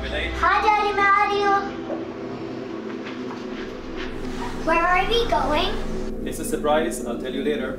Hi, Daddy Mario. Where are we going? It's a surprise. I'll tell you later.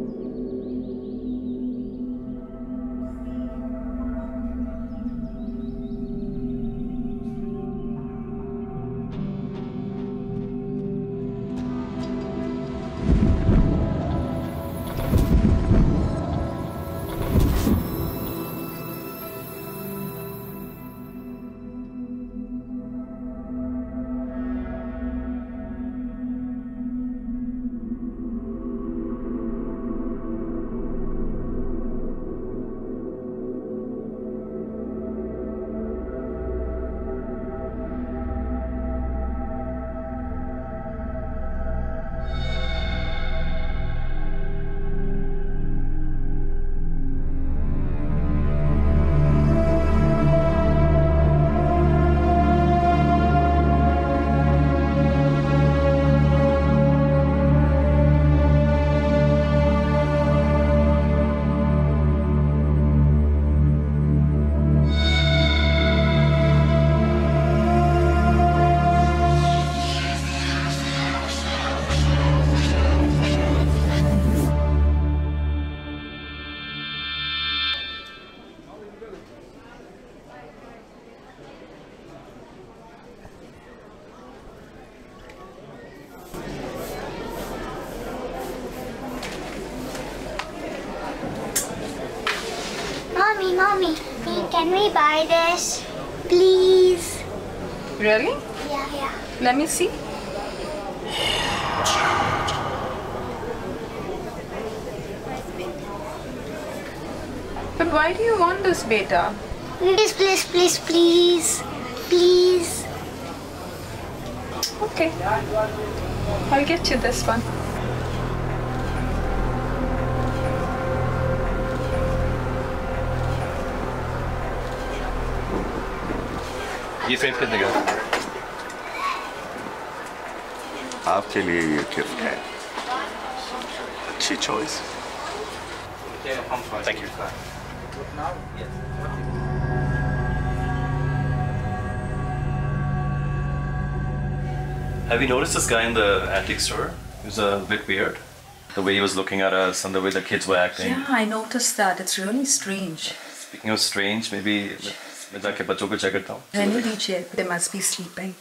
Mommy, can we buy this? Please? Really? Yeah. Let me see. But why do you want this, beta? Please. Okay. I'll get you this one. ये frame कितने का? आपके लिए ये gift है। अच्छी choice. Thank you. Have you noticed this guy in the antique store? He was a bit weird. The way he was looking at us and the way the kids were acting. Yeah, I noticed that. It's really strange. Speaking of strange, maybe मैं जाके बच्चों को check करता हूँ. I need to check. They must be sleeping.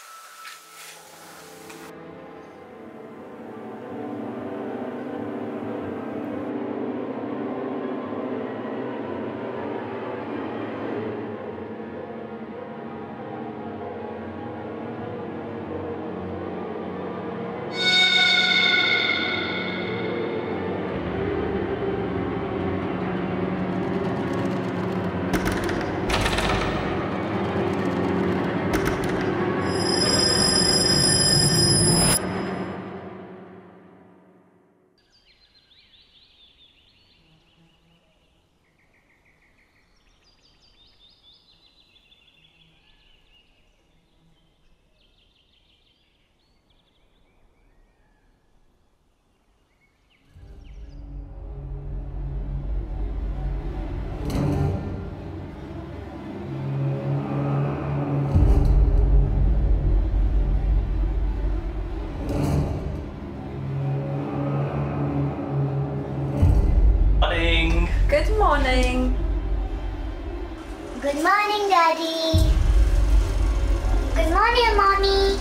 Good morning. Good morning, Daddy. Good morning, Mommy.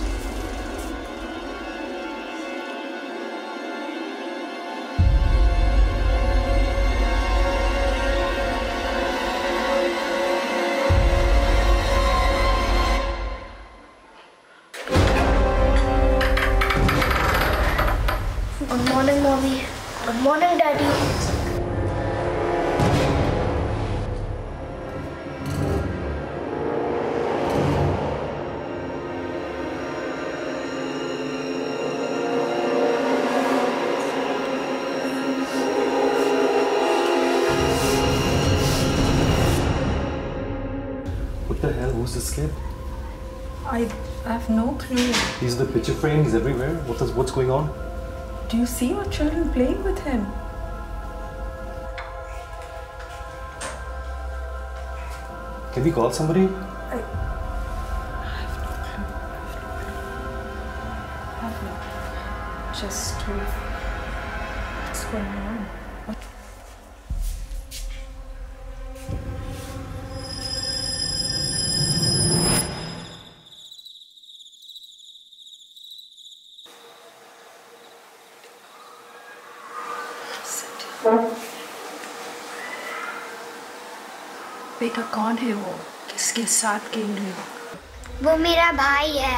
Good morning, Mommy. Good morning, Daddy. What the hell? Who's this kid? I have no clue. He's in the picture frame. He's everywhere. What's going on? Do you see your children playing with him? Can we call somebody? just what's going on? बेटा कौन है वो? किसके साथ खेल रही हो? वो मेरा भाई है।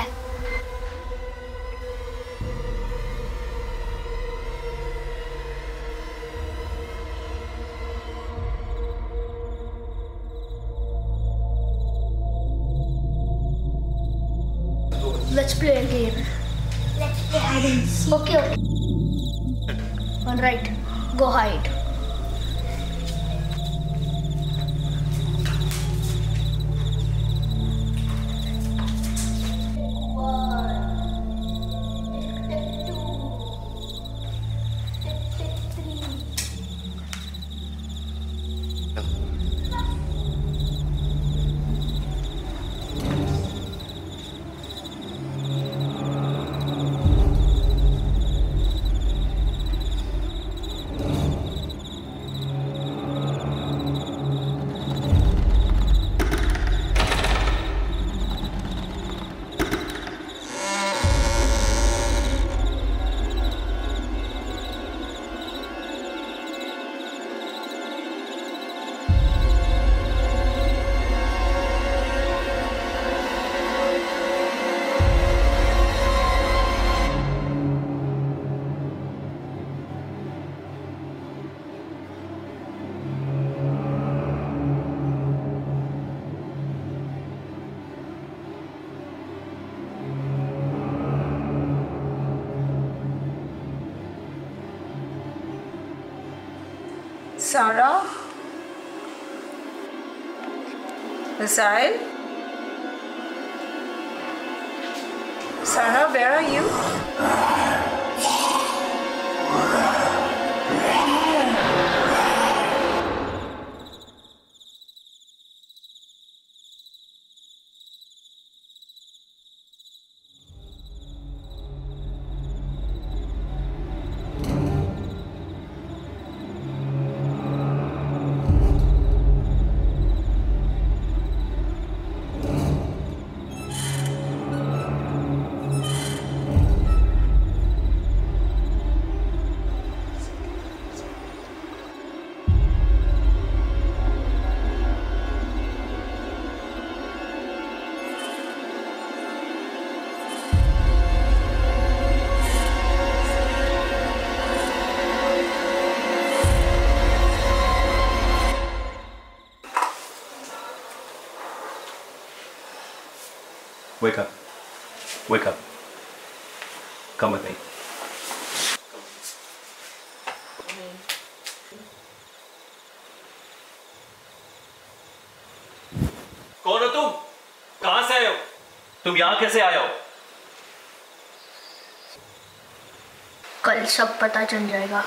Let's play a game. Let's play hide and seek. Okay. All right. Go hide. Sarah? Asail? Sarah, where are you? Wake up. Wake up. Come with me. कौन हो तुम? कहां से आए हो? तुम यहां कैसे आए हो? कल सब पता चल जाएगा।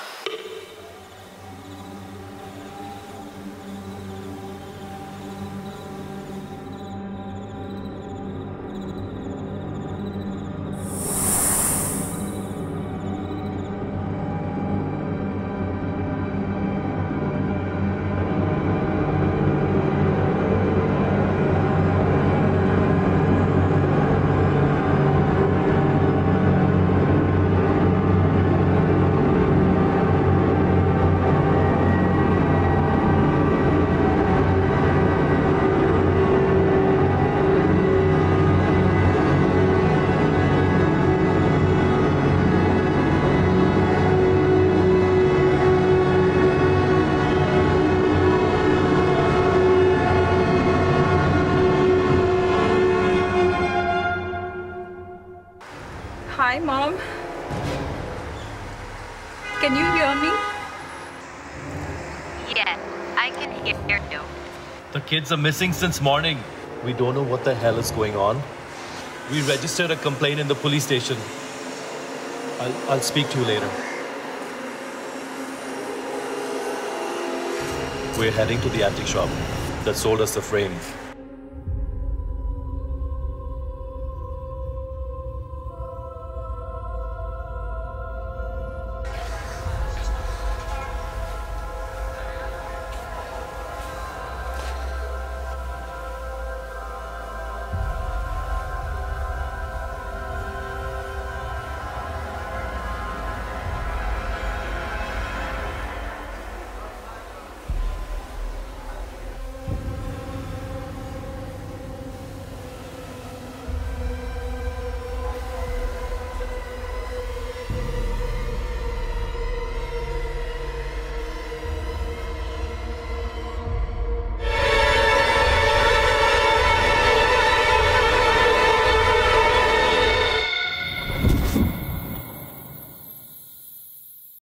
Hi, Mom. Can you hear me? Yes, I can hear you. The kids are missing since morning. We don't know what the hell is going on. We registered a complaint in the police station. I'll speak to you later. We're heading to the antique shop that sold us the frame.